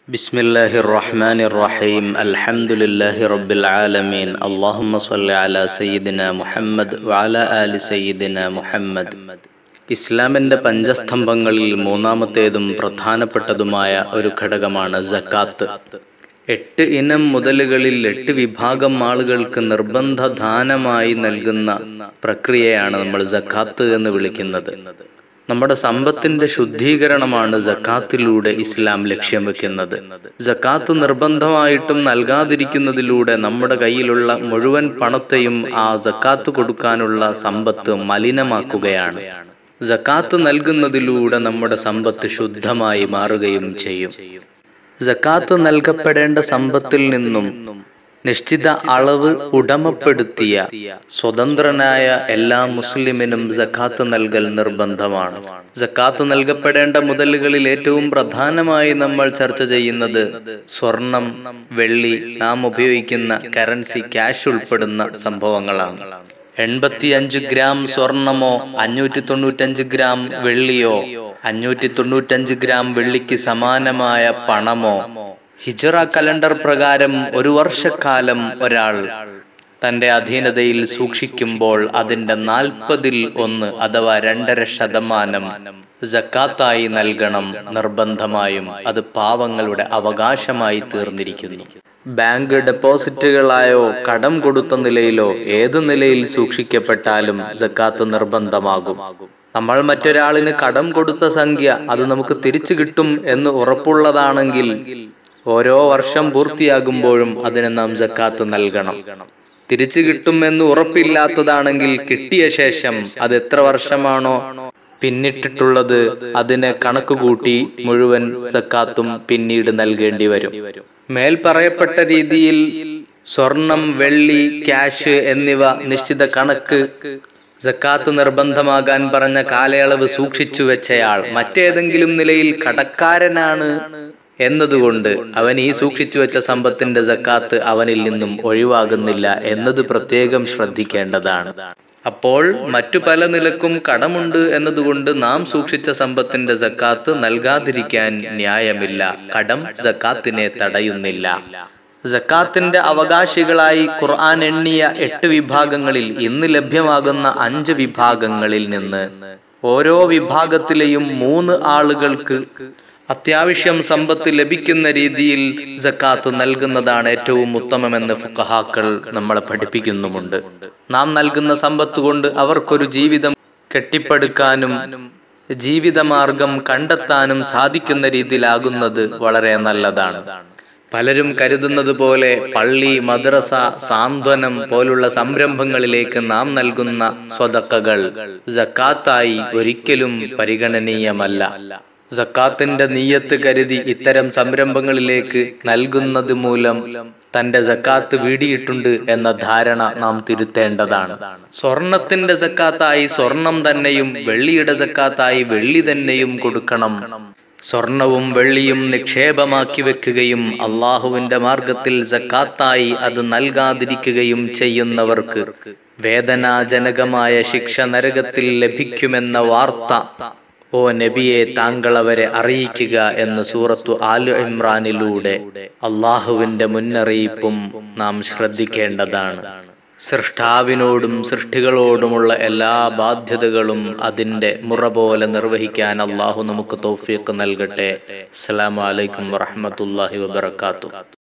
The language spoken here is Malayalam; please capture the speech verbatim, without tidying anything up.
ബിസ്മില്ലാഹിർ റഹ്മാനിർ റഹീം. അൽഹംദുലില്ലാഹി റബ്ബിൽ ആലമീൻ. അല്ലാഹുമ്മ സ്വല്ലി അലാ സയ്യിദിനാ മുഹമ്മദ് വഅലാ ആലി സയ്യിദിനാ മുഹമ്മദ്. ഇസ്ലാമിന്റെ പഞ്ചസ്തംഭങ്ങളിൽ മൂന്നാമത്തേതും പ്രധാനപ്പെട്ടതുമായ ഒരു ഘടകമാണ് സക്കാത്ത്. എട്ട് ഇനം മുതലുകളിൽ എട്ട് വിഭാഗം ആളുകൾക്ക് നിർബന്ധ ദാനമായി നൽകുന്ന പ്രക്രിയയാണ് നമ്മൾ സക്കാത്ത് എന്ന് വിളിക്കുന്നത്. നമ്മുടെ സമ്പത്തിന്റെ ശുദ്ധീകരണമാണ് സക്കാത്തിലൂടെ ഇസ്ലാം ലക്ഷ്യം വെക്കുന്നത്. സക്കാത്ത് നിർബന്ധമായിട്ടും നൽകാതിരിക്കുന്നതിലൂടെ നമ്മുടെ കയ്യിലുള്ള മുഴുവൻ പണത്തെയും ആ സക്കാത്ത് കൊടുക്കാനുള്ള സമ്പത്ത് മലിനമാക്കുകയാണ്. സക്കാത്ത് നൽകുന്നതിലൂടെ നമ്മുടെ സമ്പത്ത് ശുദ്ധമായി മാറുകയും ചെയ്യും. സക്കാത്ത് നൽകപ്പെടേണ്ട സമ്പത്തിൽ നിന്നും നിശ്ചിത അളവ് ഉടമപ്പെടുത്തിയ സ്വതന്ത്രനായ എല്ലാ മുസ്ലിമിനും സക്കാത്ത് നൽകൽ നിർബന്ധമാണ്. സക്കാത്ത് നൽകപ്പെടേണ്ട മുതലുകളിൽ ഏറ്റവും പ്രധാനമായി നമ്മൾ ചർച്ച ചെയ്യുന്നത് സ്വർണം, വെള്ളി, നാം ഉപയോഗിക്കുന്ന കറൻസി, ക്യാഷ് ഉൾപ്പെടുന്ന സംഭവങ്ങളാണ്. എൺപത്തി അഞ്ച് ഗ്രാം സ്വർണമോ അഞ്ഞൂറ്റി തൊണ്ണൂറ്റഞ്ച് ഗ്രാം വെള്ളിയോ അഞ്ഞൂറ്റി തൊണ്ണൂറ്റഞ്ച് ഗ്രാം വെള്ളിക്ക് സമാനമായ പണമോ ഹിജറ കലണ്ടർ പ്രകാരം ഒരു വർഷക്കാലം ഒരാൾ തന്റെ അധീനതയിൽ സൂക്ഷിക്കുമ്പോൾ അതിന്റെ നാൽപ്പതിൽ ഒന്ന് അഥവാ രണ്ടര ശതമാനം സക്കാത്തായി നൽകണം നിർബന്ധമായും. അത് പാവങ്ങളുടെ അവകാശമായി തീർന്നിരിക്കുന്നു. ബാങ്ക് ഡെപ്പോസിറ്റുകളായോ കടം കൊടുത്ത നിലയിലോ ഏത് നിലയിൽ സൂക്ഷിക്കപ്പെട്ടാലും സക്കാത്ത് നിർബന്ധമാകും. നമ്മൾ മറ്റൊരാളിന് കടം കൊടുത്ത സംഖ്യ അത് നമുക്ക് തിരിച്ചു കിട്ടും എന്ന് ഉറപ്പുള്ളതാണെങ്കിൽ ഓരോ വർഷം പൂർത്തിയാകുമ്പോഴും അതിന് നാം സക്കാത്ത് നൽകണം. തിരിച്ചു കിട്ടും എന്ന് ഉറപ്പില്ലാത്തതാണെങ്കിൽ കിട്ടിയ ശേഷം അത് എത്ര വർഷമാണോ പിന്നിട്ടിട്ടുള്ളത് അതിനെ കണക്കുകൂട്ടി മുഴുവൻ സക്കാത്തും പിന്നീട് നൽകേണ്ടി വരും. മേൽ പറയപ്പെട്ട രീതിയിൽ സ്വർണം, വെള്ളി, ക്യാഷ് എന്നിവ നിശ്ചിത കണക്ക് സക്കാത്ത് നിർബന്ധമാകാൻ പറഞ്ഞ കാലയളവ് സൂക്ഷിച്ചു വെച്ചയാൾ മറ്റേതെങ്കിലും നിലയിൽ കടക്കാരനാണ് എന്നതുകൊണ്ട് അവൻ ഈ സൂക്ഷിച്ചു വെച്ച സമ്പത്തിന്റെ സക്കാത്ത് അവനിൽ നിന്നും ഒഴിവാകുന്നില്ല എന്നത് പ്രത്യേകം ശ്രദ്ധിക്കേണ്ടതാണ്. അപ്പോൾ മറ്റു പല നിലക്കും കടമുണ്ട് എന്നതുകൊണ്ട് നാം സൂക്ഷിച്ച സമ്പത്തിന്റെ സക്കാത്ത് നൽകാതിരിക്കാൻ ന്യായമില്ല. കടം സക്കാത്തിനെ തടയുന്നില്ല. സക്കാത്തിന്റെ അവകാശികളായി ഖുർആൻ എണ്ണിയ എട്ട് വിഭാഗങ്ങളിൽ ഇന്ന് ലഭ്യമാകുന്ന അഞ്ച് വിഭാഗങ്ങളിൽ നിന്ന് ഓരോ വിഭാഗത്തിലെയും മൂന്ന് ആളുകൾക്ക് അത്യാവശ്യം സമ്പത്ത് ലഭിക്കുന്ന രീതിയിൽ സക്കാത്ത് നൽകുന്നതാണ് ഏറ്റവും ഉത്തമമെന്ന് ഫുഖഹാക്കൾ നമ്മളെ പഠിപ്പിക്കുന്നുമുണ്ട്. നാം നൽകുന്ന സമ്പത്ത് കൊണ്ട് അവർക്കൊരു ജീവിതം കെട്ടിപ്പടുക്കാനും ജീവിതമാർഗം കണ്ടെത്താനും സാധിക്കുന്ന രീതിയിലാകുന്നത് വളരെ നല്ലതാണ്. പലരും കരുതുന്നത് പോലെ പള്ളി, മദ്രസ, സാന്ത്വനം പോലുള്ള സംരംഭങ്ങളിലേക്ക് നാം നൽകുന്ന സ്വതക്കകൾ സക്കാത്തായി ഒരിക്കലും പരിഗണനീയമല്ല. സക്കാത്തിന്റെ നിയ്യത്ത് കരുതി ഇത്തരം സംരംഭങ്ങളിലേക്ക് നൽകുന്നത് മൂലം തന്റെ സക്കാത്ത് വീടിയിട്ടുണ്ട് എന്ന ധാരണ നാം തിരുത്തേണ്ടതാണ്. സ്വർണത്തിന്റെ സക്കാത്തായി സ്വർണം തന്നെയും വെള്ളിയുടെ സക്കാത്തായി വെള്ളി തന്നെയും കൊടുക്കണം. സ്വർണവും വെള്ളിയും നിക്ഷേപമാക്കി വെക്കുകയും അള്ളാഹുവിന്റെ മാർഗത്തിൽ സക്കാത്തായി അത് നൽകാതിരിക്കുകയും ചെയ്യുന്നവർക്ക് വേദനാജനകമായ ശിക്ഷ നരകത്തിൽ ലഭിക്കുമെന്ന വാർത്ത ഓ നബിയെ താങ്കൾ അവരെ അറിയിക്കുക എന്ന് സൂറത്തു ആലു ഇമ്രാനിലൂടെ അള്ളാഹുവിന്റെ മുന്നറിയിപ്പും നാം ശ്രദ്ധിക്കേണ്ടതാണ്. സൃഷ്ടാവിനോടും സൃഷ്ടികളോടുമുള്ള എല്ലാ ബാധ്യതകളും അതിന്റെ മുറ പോലെ നിർവഹിക്കാൻ അള്ളാഹു നമുക്ക് തൗഫീഖ് നൽകട്ടെ. അസ്സലാമു അലൈക്കും വറഹ്മത്തുള്ളാഹി വബറകാതുഹു.